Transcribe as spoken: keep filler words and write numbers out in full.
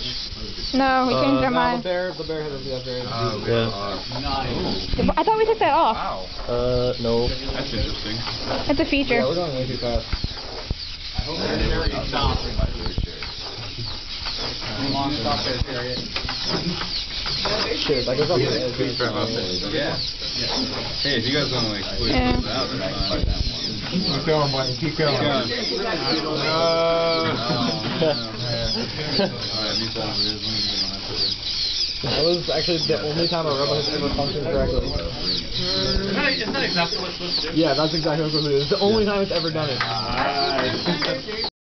No, we changed uh, our no, mind. the bear, the bear has a yeah, bear. Uh, yeah. I thought we took that off. Wow. Uh, no. That's interesting. It's a feature. Yeah, we're going way too fast. I hope that Chariot stops. Come on, stop there, Chariot. Shit, that goes up to the edge. Yeah. Hey, if you guys want to like push Yeah. this out, that's fine. Keep going, buddy. Keep going. Keep going. Uh, That was actually the only time a robot has ever functioned correctly. Isn't that, isn't that exactly what it's supposed to do? Yeah, that's exactly what it's supposed to do. It's the only time it's ever done it.